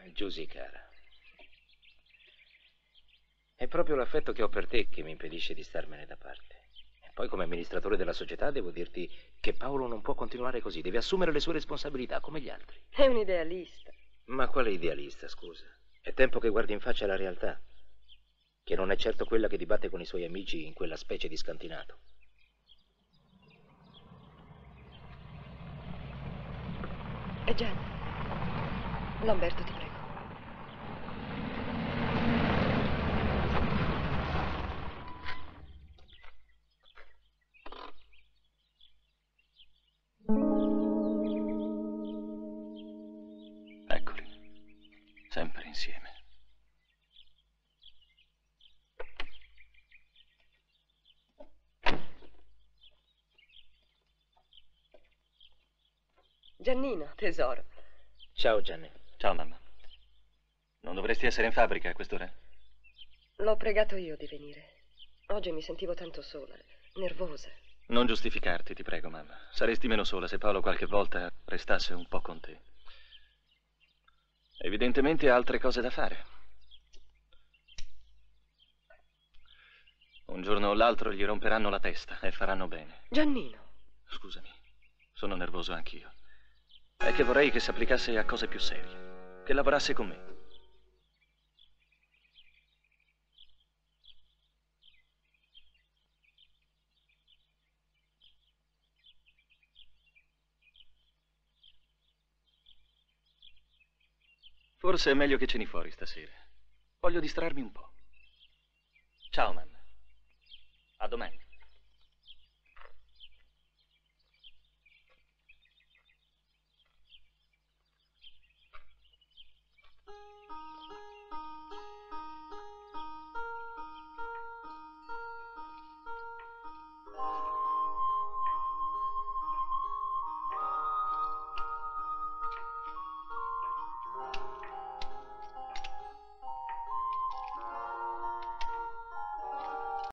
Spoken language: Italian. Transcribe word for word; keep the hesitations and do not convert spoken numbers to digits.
Giusy, cara. È proprio l'affetto che ho per te che mi impedisce di starmene da parte. E poi, come amministratore della società, devo dirti che Paolo non può continuare così. Deve assumere le sue responsabilità, come gli altri. È un idealista. Ma quale idealista, scusa? È tempo che guardi in faccia la realtà, che non è certo quella che dibatte con i suoi amici in quella specie di scantinato. E già. Lamberto, ti prego. Eccoli, sempre insieme. Giannino, tesoro. Ciao, Gianni. Ciao, mamma. Non dovresti essere in fabbrica a quest'ora? L'ho pregato io di venire. Oggi mi sentivo tanto sola, nervosa. Non giustificarti, ti prego, mamma. Saresti meno sola se Paolo qualche volta restasse un po' con te. Evidentemente ha altre cose da fare. Un giorno o l'altro gli romperanno la testa e faranno bene. Giannino. Scusami, sono nervoso anch'io. È che vorrei che si applicasse a cose più serie, che lavorasse con me. Forse è meglio che ceni fuori stasera. Voglio distrarmi un po'. Ciao, mamma. A domani.